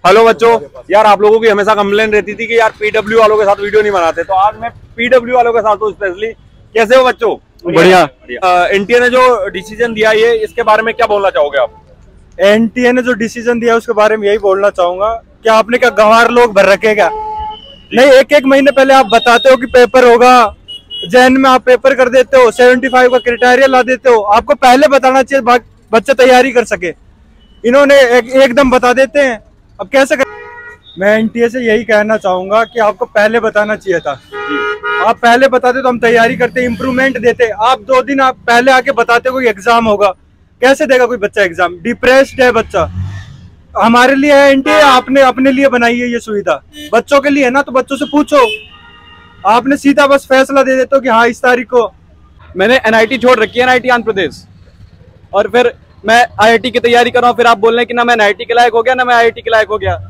Hello बच्चों, यार आप लोगों की हमेशा कंप्लेन रहती थी कि यार पीडब्ल्यू वालों के साथ वीडियो नहीं बनाते, तो आज मैं पीडब्ल्यू वालों के साथ हूँ स्पेशली। कैसे हो बच्चों? बढ़िया। एनटीए ने जो डिसीजन दिया ये, इसके बारे में क्या बोलना चाहोगे आप? एनटीए ने जो डिसीजन दिया उसके बारे में यही बोलना चाहूंगा कि आपने क्या गंवार लोग भर रखे क्या? नहीं, एक महीने पहले आप बताते हो कि पेपर होगा, जैन में आप पेपर कर देते हो, 75 का क्राइटेरिया ला देते हो। आपको पहले बताना चाहिए, बच्चे तैयारी कर सके। इन्होंने एकदम बता देते हैं, अब कैसे कर? मैं एनटीए से यही कहना चाहूंगा कि आपको पहले बताना चाहिए था। आप पहले बताते तो हम तैयारी करते, इम्प्रूवमेंट देते। आप 2 दिन आप पहले आके बताते कोई एग्जाम होगा, कैसे देगा कोई बच्चा एग्जाम? डिप्रेस्ड है बच्चा। हमारे लिए है एनटीए, आपने अपने लिए बनाई है ये सुविधा, बच्चों के लिए है ना, तो बच्चों से पूछो। आपने सीधा बस फैसला दे देते हो कि हाँ इस तारीख को। मैंने एनआईटी छोड़ रखी है, एनआईटी आंध्र प्रदेश, और फिर मैं आईआईटी की तैयारी कर रहा हूँ। फिर आप बोल रहे हैं कि ना मैं एनआईटी के लायक हो गया ना मैं आईआईटी के लायक हो गया।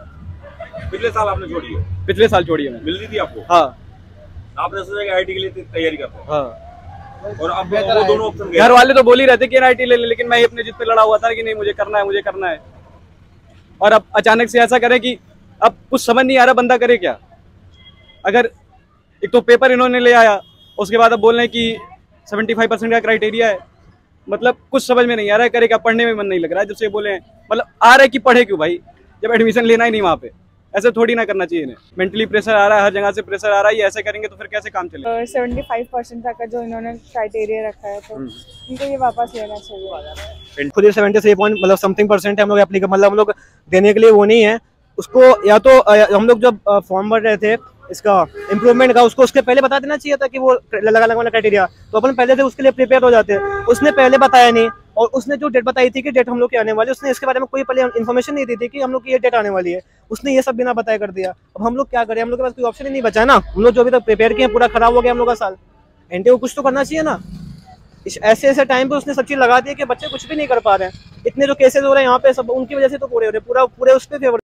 पिछले साल आपने छोड़ी है? पिछले साल छोड़ी है। मिल रही थी आपको? हाँ। आपने सोचा कि आईआईटी के लिए तैयारी करते हैं? हाँ। और अब वो दोनों ऑप्शन घर वाले तो बोल ही रहे थे कि एनआईटी ले ले, लेकिन मैं अपने जिद पे लड़ा हुआ था कि नहीं मुझे करना है, मुझे करना है। और अब अचानक से ऐसा करें कि अब कुछ समझ नहीं आ रहा बंदा करे क्या। अगर एक तो पेपर इन्होंने ले आया, उसके बाद अब बोल रहे हैं कि 75% का क्राइटेरिया है, मतलब कुछ समझ में नहीं आ रहा है, करे क्या? पढ़ने में मन नहीं लग रहा है जब से बोले हैं। मतलब आ रहा है कि पढ़े क्यों भाई, जब एडमिशन लेना ही नहीं वहाँ पे। ऐसे थोड़ी ना करना चाहिए इन्हें। मेंटली प्रेशर आ रहा है, हर जगह से प्रेशर आ रहा है, ये ऐसे करेंगे तो फिर कैसे काम चलेगा? 75% तक का जो इन्होंने क्राइटेरिया रखा है, तो इनको ये वापस लेना चाहिए। खुद ही 73 पॉइंट मतलब समथिंग परसेंट है हम लोग एप्लीकेबल, मतलब हम लोग देने के लिए वो नहीं है उसको। या तो हम लोग जब फॉर्म भर रहे थे इसका इम्प्रूवमेंट का, उसको उसके पहले बता देना चाहिए था कि वो लगा वाला क्राइटेरिया, तो अपन पहले से उसके लिए प्रिपेयर हो जाते हैं। उसने पहले बताया नहीं, और उसने जो डेट बताई थी कि डेट हम लोग की आने वाली है, उसने इसके बारे में कोई पहले इन्फॉर्मेशन नहीं दी थी कि हम लोग की ये डेट आने वाली है। उसने ये सब बिना बताया कर दिया। अब हम लोग क्या करें? हम लोग के पास कोई ऑप्शन ही नहीं बचा ना। हम लोग जो अभी तक प्रिपेयर किए पूरा खराब हो गया हम लोग का साल। एनटीए को कुछ तो करना चाहिए ना। ऐसे टाइम पे उसने सब चीज लगा दी कि बच्चे कुछ भी नहीं कर पा रहे हैं। इतने जो केसेस हो रहे हैं यहाँ पे सब उनकी वजह से तो पूरे हो रहे, पूरे उस पर फेवर